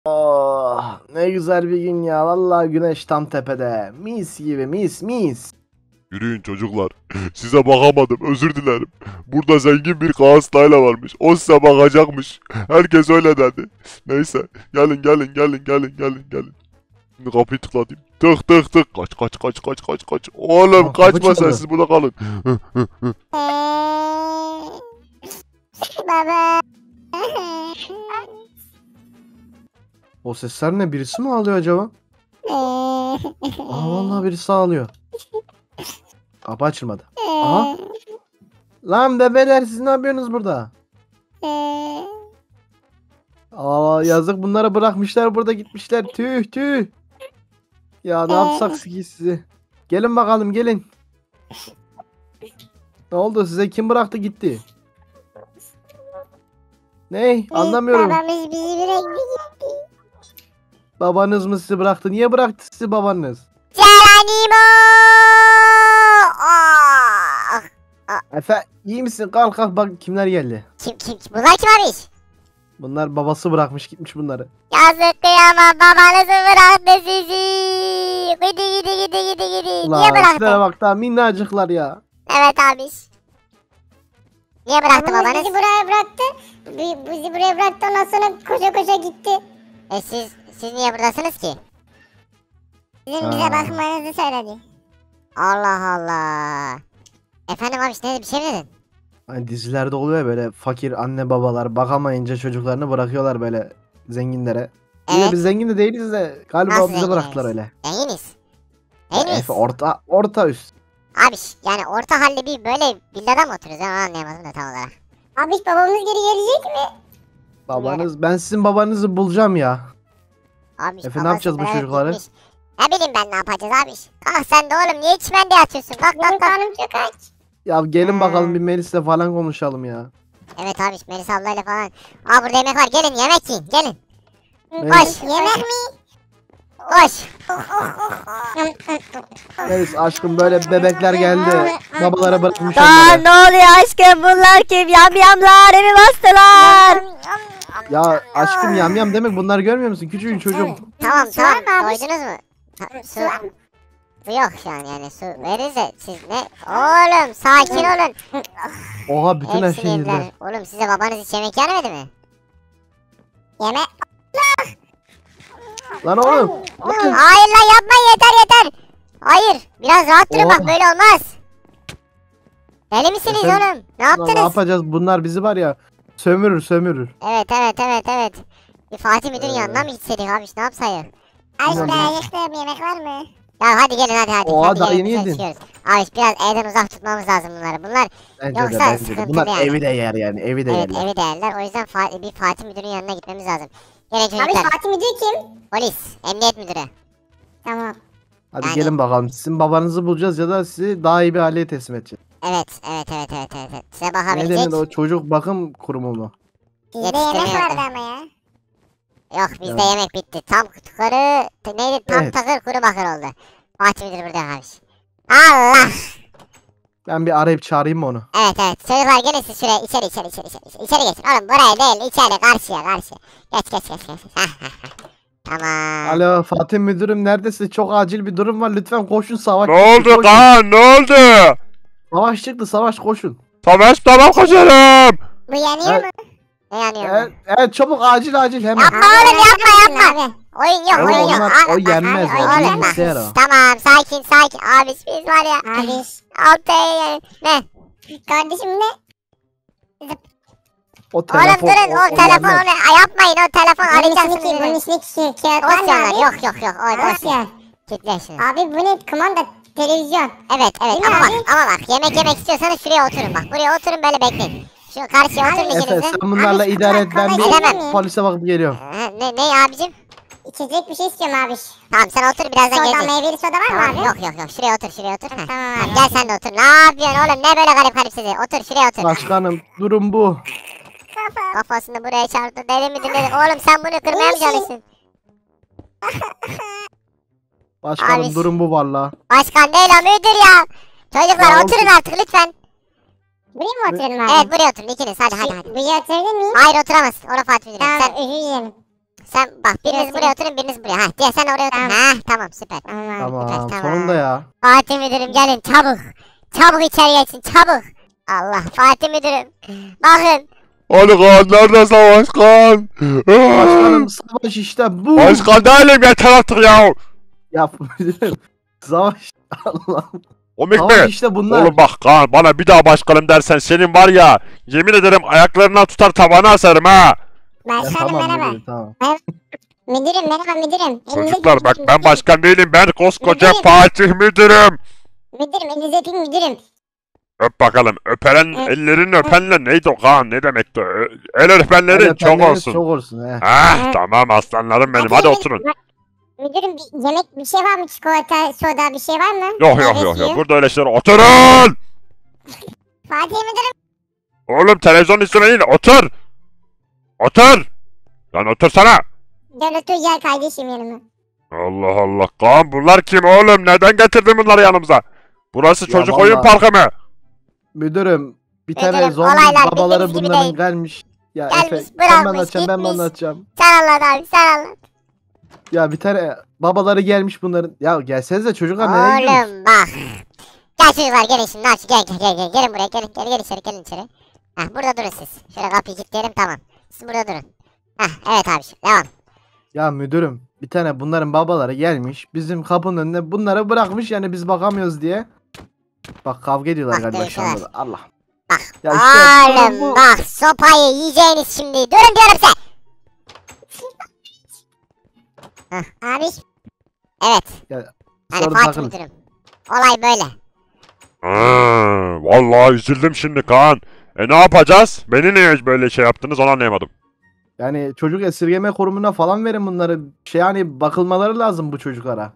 Oh, ne güzel bir gün ya. Vallahi güneş tam tepede. Mis gibi mis mis. Yürüyün çocuklar. Size bakamadım, özür dilerim. Burada zengin bir Galatasaraylı varmış. O size bakacakmış. Herkes öyle dedi. Neyse. Gelin. Şimdi kapıyı tıklatayım. Tık. Kaç. Oğlum Aa, kapı kaçma sen, çaldı. siz burada kalın. Baba. O sesler ne? Birisi mi ağlıyor acaba? Aa, vallahi birisi ağlıyor. Kapı açılmadı. Aha. Lan bebeler, siz ne yapıyorsunuz burada? Aa, yazık, bunları bırakmışlar burada, gitmişler. Tüh. Ya ne yapsak ki sizi? Gelin bakalım, gelin. Ne oldu, size kim bıraktı gitti? Ne? Anlamıyorum. Babamız bizi bıraktı gitti. Babanız mı sizi bıraktı? Niye bıraktı sizi babanız? Geronimo! Ah! Efe, iyi misin? Kalk bak kimler geldi. Kim? Bunlar kim abi? Bunlar babası bırakmış gitmiş bunları. Yazık kıyamam, babanızı bıraktı sizi. Gidi. Niye Ulan şunlara bıraktı? bak, daha minnacıklar ya. Evet abi. Niye bıraktı Babamız babanız? bizi buraya bıraktı. Bizi buraya bıraktı, ondan sonra koşa gitti. Siz niye buradasınız ki? Sizin bize Ha. bakmanızı söyledi. Allah. Efendim abi, ne bir şey mi dedin? Hani dizilerde oluyor ya, böyle fakir anne babalar bakamayınca çocuklarını bırakıyorlar böyle zenginlere. İyi de Evet. biz zengin de değiliz de galiba Nasıl bize zengin bıraktılar değiliz? öyle. Zenginiz. Ya Zenginiz. Efe, orta üst. Abi yani orta halde bir böyle villada mı oturuyoruz? Ben anlayamadım da tam olarak. Abi babamız geri gelecek mi? Babanız, ben sizin babanızı bulacağım ya. Abi Efe, ne babası yapacağız bu bırakıp çocukları? gitmiş. Ne bileyim ben, ne yapacağız abi? Kalk sen de oğlum, niye çimende yatıyorsun? Benim Kalk. karnım çok aç. Ya gelin bakalım, Ha. bir Melis'le falan konuşalım ya. Evet abi, Melis ablayla falan. Aa, burada yemek var, gelin yemek yiyin, gelin. Melis, Yemek mi? Koş. Melis aşkım, böyle bebekler geldi. Babalara bırakmış Aa, onları. ne oluyor aşkım, bunlar kim? Yamyamlar evi bastılar. Ya aşkım, yamyam demek, bunları görmüyor musun? Küçücük çocuk. Tamam Su var mı abi? doydunuz mu? Su yok şu an, yani su veririz de siz ne? Oğlum sakin olun. Oha, bütün her Hepsini şeyi yediler. yediler. Oğlum size babanız hiç yemek vermedi mi? Yemek. Lan oğlum. Hayır lan, yapmayın, yeter. Hayır, biraz rahat durun, Oha. bak böyle olmaz. Deli misiniz Efendim? oğlum? Ne Lan ne yaptınız? yapacağız? Bunlar bizi var ya, sömürür. Evet. Bir Fatih Müdür'ün Ee. yanına mı gitseydik abi, ne yapsaydık? Aşkım Bilmiyorum. ayıktım, yemek var mı? Ya hadi gelin hadi. Oha, Hadi daha gelin, yeni biz yedin. çıkıyoruz. Abi biraz evden uzak tutmamız lazım bunları. Bunlar Bence Yoksa de. sıkıntılı Bunlar yani. evi de yer yani, evi de evet yerler. evi değerler. O yüzden bir Fatih Müdür'ün yanına gitmemiz lazım. Gelin Abi çocuklar. Fatih Müdür kim? Polis, emniyet müdürü. Tamam. Hadi Yani- gelin bakalım. Sizin babanızı bulacağız ya da sizi daha iyi bir aileye teslim edeceğiz. Evet. Size Ne bakabilecek. denir, o çocuk bakım kurumu mu? Sizde Yetiştirme yemek vardı nerede? ama ya. Yok, bizde Evet. yemek bitti. Tam neydi? Tam Evet. takır kuru bakır oldu. Fatih Müdür burada abi. Allah. Ben bir arayıp çağırayım mı onu? Evet. Çocuklar gelin siz şuraya, içeri. İçeri geçin. Oğlum buraya değil, içeri, karşıya. Geç. Tamam. Alo Fatih Müdürüm, neredesin? Çok acil bir durum var. Lütfen koşun, savaş. Ne çıktı, oldu koşun. Kaan, ne oldu? Savaş çıktı, savaş, koşun. Tamam koşalım. Bu yanıyor Evet. mu? Ne yanıyor? Evet, çabuk, acil hemen. Yapma oğlum, yapma. Abi. Oyun yok, Oğlum, oyun yok. onlar, o yenmez. abi, O oğlum, bilgisayar o. Tamam, sakin. Abi biz var ya. Abi. Altı ne? Kardeşim ne? O telefon. Oğlum durun, o telefon yenmez. yapmayın, o telefon Bunun arayacaksınız. içindeki, bunun içindeki kağıt var Boş mı yanlar, abi? yok. O boş Nasıl ver. ya? Kitle şunu. Abi bu ne? Kumanda, televizyon. Evet Değil mi ama abi? bak yemek istiyorsanız şuraya oturun bak. Buraya oturun, böyle bekleyin. Şu karşıya oturun Abi, Efe, ikiniz de. sen bunlarla Abi, idare et, ben kolay bir değil mi? polise bakıp geliyorum. Ne abicim? İçecek bir şey istiyorum abi. Tamam sen otur, birazdan Soda, gelecek. meyveli soda var mı Tamam, abi? yok. Şuraya otur. Heh. Tamam abi. Gel sen de otur. Ne yapıyorsun oğlum? Ne böyle garip sizi? Otur, şuraya otur. Başkanım, durum bu. Kafasını buraya çarptı. Deli midir nedir? Oğlum sen bunu kırmaya mı İyi misin? çalışıyorsun? Başkanım, Abi. durum bu valla. Başkan değil o, müdür ya. Çocuklar Ya, oturun artık lütfen. Buraya mı oturalım abi? Evet, buraya oturun ikiniz. Hadi. Buraya oturabilir miyim? Hayır, oturamazsın. Orada Fatih Müdürüm. Tamam, özür dilerim. Sen bak biriniz buraya oturun biriniz buraya. Ha diye sen oraya otur. Tamam. Ha tamam süper. Tamam. Tamam tamam. sonunda ya. Fatih müdürüm gelin çabuk. Çabuk içeri geçin çabuk. Allah Fatih müdürüm. Bakın. Hani Kaan nerede savaş Kaan? Başkanım savaş işte bu. Başkan değilim yeter artık ya. Ya müdürüm. Savaş. Allah'ım. Komik Savaş mi? işte bunlar. Oğlum bak Kaan bana bir daha başkanım dersen senin var ya yemin ederim ayaklarından tutar tavana asarım ha. Ya Başkanım tamam merhaba. müdürüm tamam. Müdürüm merhaba müdürüm. Çocuklar bak ben başkan değilim ben koskoca Müdürüm. Fatih müdürüm. Müdürüm elinizi öpeyim müdürüm. Öp bakalım öperen Evet. ellerini öpenle neydi o Kaan ne demekti? El öpenlerin çok Efendileriniz olsun. Çok olsun he. Ah Evet. tamam aslanlarım benim hadi oturun. Müdürüm bir yemek bir şey var mı? Çikolata, soda bir şey var mı? Yok Meyve yok suyu. burada öyle şeyler oturun. Fatih müdürüm. Oğlum televizyon üstüne değil otur. Otur. Lan otursana. Gel otur gel kardeşim yanıma. Allah Allah Kaan bunlar kim oğlum neden getirdin bunları yanımıza? Burası Ya çocuk vallahi- oyun parkı mı? Müdürüm bir tane Müdürüm, zombi olaylar babaları bildiğiniz gibi bunların değil. gelmiş. Ya Gelmiş, Efe sen mi bırakmış, anlatacaksın ben mi gitmiş. anlatacağım? Sen anlat abi sen anlat. Ya bir tane babaları gelmiş bunların. Ya gelsenize çocuklar nereye gidiyorsunuz? Oğlum bak. Gel çocuklar gelin şimdi aç gel. Gelin buraya gelin içeri gelin içeri. Heh burada durun siz. Şöyle kapıyı kilitleyelim tamam. Siz burada durun. Heh evet abi devam. Ya müdürüm bir tane bunların babaları gelmiş. Bizim kapının önüne bunları bırakmış yani biz bakamıyoruz diye. Bak kavga ediyorlar Bak, galiba şu dövüşüyorlar. anda. Allah. Bak. Ya işte Oğlum bu- bak sopayı yiyeceğiniz şimdi. Durun diyorum size. Abi Evet. Ya, Hani sorun Fatih takılın. müdürüm. Olay böyle. Vallahi üzüldüm şimdi Kaan. Ne yapacağız? Beni niye böyle şey yaptınız onu anlayamadım. Yani çocuk esirgeme kurumuna falan verin bunları. Şey hani bakılmaları lazım bu çocuklara.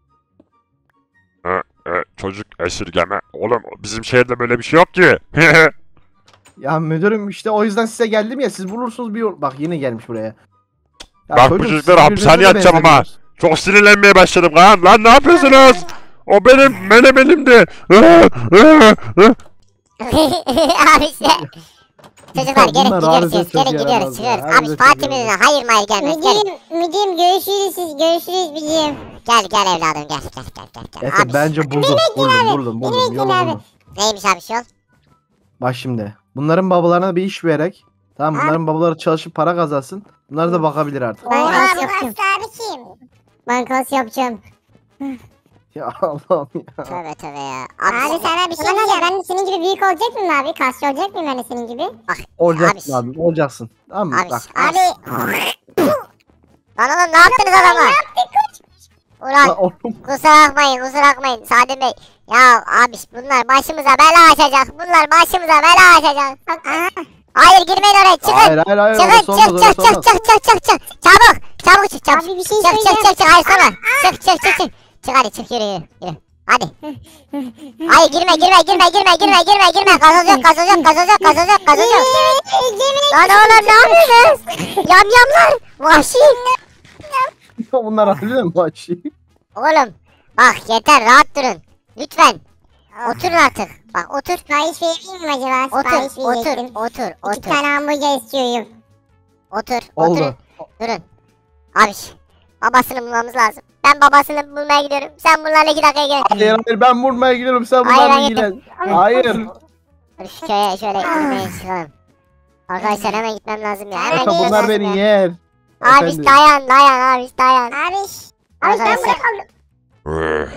Çocuk esirgeme. Oğlum bizim şehirde böyle bir şey yok ki. Ya müdürüm işte o yüzden size geldim ya siz bulursunuz bir yol. Bak yine gelmiş buraya. Ya Bak bu çocuk, çocukları siz hapishaneye birbirinize atacağım ama. benzemiyorsunuz. Çok sinirlenmeye başladım Kaan. Lan ne yapıyorsunuz? O benim menemenimdi. Abi işte. Çocuklar Ya gelin bunlar gidiyoruz harbiden siz. çok Gelin gidiyoruz yaramaz ya, çıkıyoruz. Abi harbiden çok Fatih yaramaz. müdürüne hayır mayır gelmez. Gelin. Müdürüm görüşürüz siz görüşürüz müdürüm. Gel evladım gel. Efe Abi bence buldum buldum Beni yolu bekle abi. buldum. neymiş abi şu yol? Bak şimdi bunların babalarına bir iş vererek tamam Ha? bunların babaları çalışıp para kazansın. Bunlar da bakabilir artık. Ben Oha, kas bu yapacağım. Abi kim? Ben kas yapacağım. Ya Allah'ım ya. Tövbe ya. Abi sana bir şey diyeceğim. Ben de senin gibi büyük olacak mıyım abi? Kasçı olacak mıyım ben de senin gibi? Olacaksın Abi. abi olacaksın. Tamam mı? Abi. Bak. Abi. Lan oğlum ne yaptınız adama? Ulan Lan oğlum. kusura bakmayın Sadim Bey. Ya abi bunlar başımıza bela açacak. Bunlar başımıza bela açacak. Aha. Hayır girmeyin oraya çıkın. Hayır Çıkın orası olmaz, çık orası olmaz. Çabuk çık çabuk. Abi bir şey Çık söyleyeceğim. hayır sonra. Çık. Çık hadi çık yürü. Hadi. Hayır girme. Gazoz yok. Lan oğlum ne yapıyorsunuz? Yamyamlar. Vahşi. Bunlar harbiden vahşi. Oğlum bak yeter rahat durun. Lütfen. Oturun artık. Bak otur. Sipariş vereyim mi acaba? Sipariş verecektim. İki Otur. tane hamburger istiyorum. Oturun. Oldu. Durun. Abi babasını bulmamız lazım. Ben babasını bulmaya gidiyorum. Sen bunlarla 2 dakikaya gel. Hayır ben vurmaya gidiyorum sen Hayır, bunlarla hayır. ilgilen. Hayır. Dur şu köye şöyle gitmeye çıkalım. Arkadaşlar hemen gitmem lazım ya. Hemen Efe gitmem bunlar lazım beni ya. yer. Abi Efendim. dayan abi dayan. Abi. Abi ben Arkadaşlar. buraya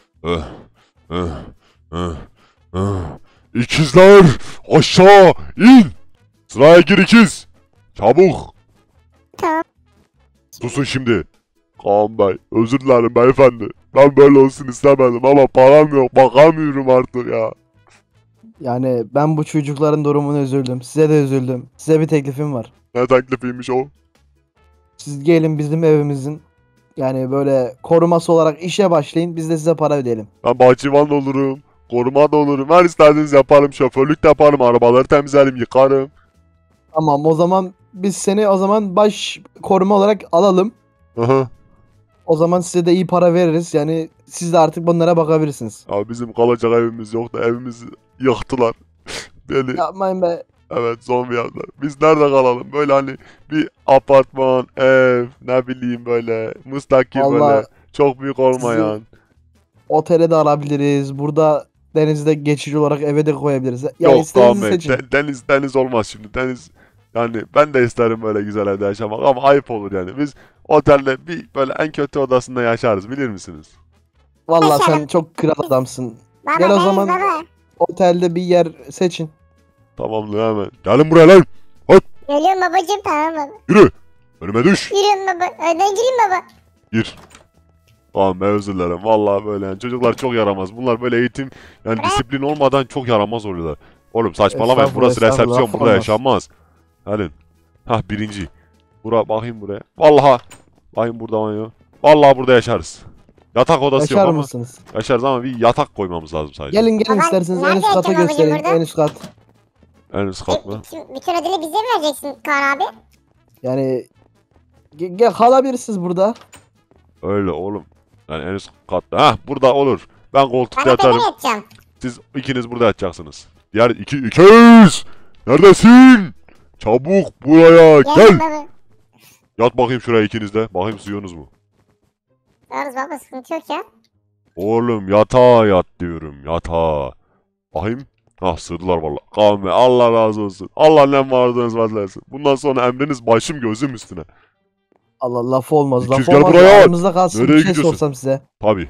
kaldım. İkizler aşağı in. Sıraya gir ikiz. Çabuk. Tamam. Susun şimdi. Kaan Bey özür dilerim beyefendi. Ben böyle olsun istemedim ama param yok bakamıyorum artık ya. Yani ben bu çocukların durumuna üzüldüm. Size de üzüldüm. Size bir teklifim var. Ne teklifiymiş o? Siz gelin bizim evimizin yani böyle koruması olarak işe başlayın. Biz de size para ödeyelim. Ben bahçıvan da olurum. Koruma da olurum. Her istediğiniz yaparım. Şoförlük de yaparım. Arabaları temizlerim. Yıkarım. Tamam o zaman biz seni o zaman baş koruma olarak alalım. Aha. O zaman size de iyi para veririz. Yani siz de artık bunlara bakabilirsiniz. Abi bizim kalacak evimiz yoktu. Evimizi yıktılar. Deli. Yapmayın be. Evet, zombi yaptılar. Biz nerede kalalım? Böyle hani bir apartman, ev, ne bileyim böyle müstakil böyle Vallahi çok büyük olmayan. Otele de alabiliriz. Burada denizde geçici olarak eve de koyabiliriz. Yani Yok Kaan istediğinizi Bey, seçin. deniz olmaz şimdi. Deniz yani ben de isterim böyle güzel evde yaşamak ama ayıp olur yani. Biz otelde bir böyle en kötü odasında yaşarız, bilir misiniz? Vallahi sen çok kral adamsın. Baba Gel o deniz zaman baba. otelde bir yer seçin. Tamamdır hemen. Gelin buraya lan. Geliyorum babacım, tamam baba. Yürü. Önüme düş. Yürüyorum baba. Önden gireyim baba. Gir. Kaan Bey, özür dilerim. Vallahi böyle yani çocuklar çok yaramaz. Bunlar böyle eğitim yani disiplin olmadan çok yaramaz oluyorlar. Oğlum saçmalamayın. Estağfurullah, Burası resepsiyon. estağfurullah, Burada olmaz. yaşanmaz. Gelin. Hah, birinci. Bakayım buraya. Vallahi. Bakayım burada banyo. Vallahi burada yaşarız. Yatak odası Yaşar yok ama. mısınız? Yaşarız ama bir yatak koymamız lazım sadece. Gelin gelin Baba, isterseniz en nerede üst katı yatacağım babacığım göstereyim. burada? En üst kat. En üst kat mı? Şimdi bütün ödülü bize mi vereceksin Kaan abi? Yani gel kalabilirsiniz burada. Öyle oğlum. Yani en üst katta. Hah, burada olur. Ben koltukta Ben de tepede yatarım. yatacağım. Siz ikiniz burada yatacaksınız. Diğer ikiz. Neredesin? Çabuk buraya gel. Geldim baba. Yat bakayım şuraya ikiniz de. Bakayım suyunuz mu? Doğru baba, sıkıntı yok ya. Oğlum yatağa yat diyorum. Yatağa. Bakayım. Ah, sığdılar valla. Kavme Allah razı olsun. Allah ne vardınız versin. Bundan sonra emriniz başım gözüm üstüne. Allah laf olmaz. İkiz Laf gel olmaz. buraya. Aramızda kalsın. Nereye Bir şey gidiyorsun? sorsam size. Tabi.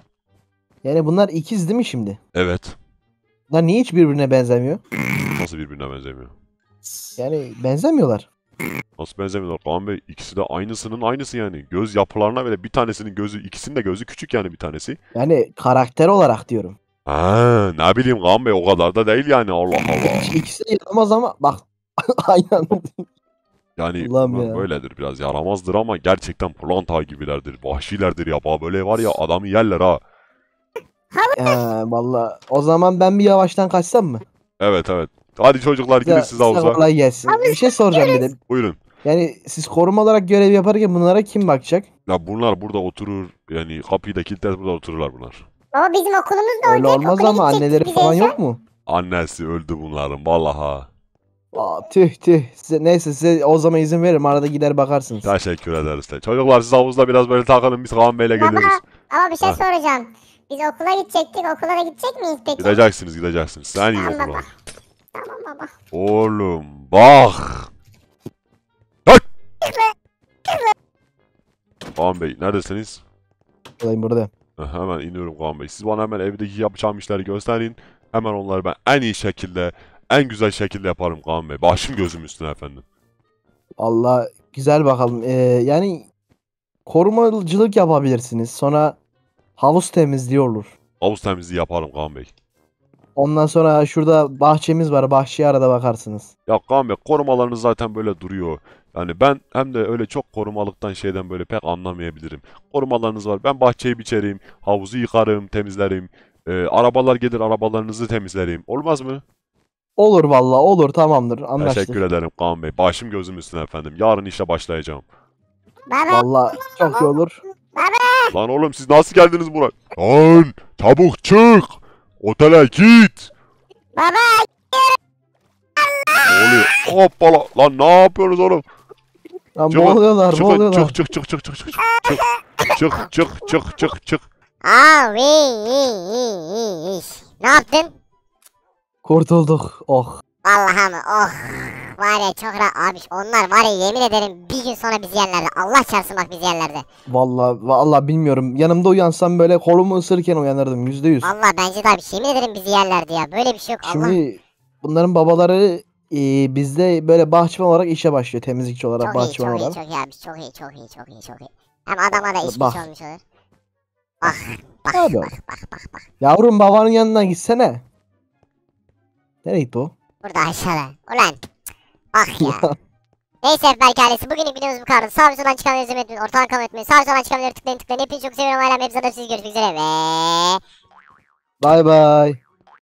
Yani bunlar ikiz değil mi şimdi? Evet. Bunlar niye hiç birbirine benzemiyor? Nasıl birbirine benzemiyor? Yani benzemiyorlar. Nasıl benzemiyorlar Kaan Bey? İkisi de aynısının aynısı yani. Göz yapılarına bile bir tanesinin gözü, ikisinin de gözü küçük yani bir tanesi. Yani karakter olarak diyorum. Ha, ne bileyim Kaan Bey, o kadar da değil yani, Allah Allah. İkisi de yaramaz ama bak aynen. Yani Allah'ım bunlar ya. böyledir, biraz yaramazdır ama gerçekten pırlanta gibilerdir. Vahşilerdir ya. Böyle var ya, adamı yerler ha. Valla o zaman ben bir yavaştan kaçsam mı? Evet evet. Hadi çocuklar, gidin siz Size havuza. kolay gelsin. Bir şey soracağım bir de. Buyurun. Yani siz koruma olarak görev yaparken bunlara kim bakacak? Ya bunlar burada oturur yani, kapıyı da kilitler, burada otururlar bunlar. Baba bizim okulumuz da Öyle olacak. olmaz okula ama gidecektik anneleri biz falan en son. yok mu? Annesi öldü bunların vallaha. Tüh tüh. Neyse size o zaman izin veririm. Arada gider bakarsınız. Teşekkür ederiz de. Çocuklar siz havuzda biraz böyle takılın, biz Kaan Bey'le Baba, geliyoruz. ama bir şey Ha. soracağım. Biz okula gidecektik. Okula da gidecek miyiz peki? Gideceksiniz. Sen iyi Tamam okula. baba. Tamam baba. Oğlum bak. Hadi. Kaan Bey neredesiniz? Buradayım burada. Hemen iniyorum Kaan Bey. Siz bana hemen evdeki yapacağım işleri gösterin. Hemen onları ben en iyi şekilde, en güzel şekilde yaparım Kaan Bey. Başım gözüm üstüne efendim. Allah güzel bakalım. Yani korumacılık yapabilirsiniz. Sonra havuz temizliği olur. Havuz temizliği yaparım Kaan Bey. Ondan sonra şurada bahçemiz var. Bahçeye arada bakarsınız. Ya Kaan Bey, korumalarınız zaten böyle duruyor. Yani ben hem de öyle çok korumalıktan şeyden böyle pek anlamayabilirim. Korumalarınız var. Ben bahçeyi biçerim, havuzu yıkarım, temizlerim. Arabalar gelir, arabalarınızı temizlerim. Olmaz mı? Olur vallahi olur, tamamdır, anlaştık. Teşekkür ederim Kaan Bey. Başım gözüm üstüne efendim. Yarın işe başlayacağım. Baba. Vallahi çok iyi olur. Lan oğlum, siz nasıl geldiniz buraya? Lan çabuk çık. Otele git. Baba. Ne oluyor? Hoppala. Lan ne yapıyorsunuz oğlum? Lan Çıkın, boğuluyorlar, Çıkın, boğuluyorlar. çık. Çık. Abi. Ne yaptın? Kurtulduk. Oh. Vallahi mı? Oh. Var ya çok rahat abi. Onlar var ya, yemin ederim bir gün sonra bizi yerlerdi. Allah çarpsın bak, bizi yerlerdi. Vallahi bilmiyorum. Yanımda uyansam böyle kolumu ısırırken uyanırdım %100. Vallahi bence de abi, yemin ederim bizi yerlerdi ya. Böyle bir şey yok. Allah. Şimdi bunların babaları bizde böyle bahçıvan olarak işe başlıyor. Temizlikçi olarak, Çok iyi, bahçıvan çok iyi, olarak. çok iyi abi. Çok iyi. Hem adama da iş Bak. güç olmuş olur. Bak. Abi. Bak. Yavrum babanın yanına gitsene. Nereye gitti o? Burada aşağıda. Ulan. Bak ya. Neyse Berk ailesi, bugünün videomuz bu kadar. Sağ ve soldan çıkan videoyu izlemeyi unutmayın. Ortadan kalmayı unutmayın. Sağ ve soldan çıkan videoları tıklayın. Hepinizi çok seviyorum. Ailem hepsi de siz, görüşmek üzere ve... Bay bay.